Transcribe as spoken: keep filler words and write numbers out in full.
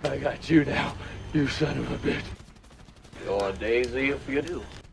I got you now, you son of a bitch. You're Daisy if you do.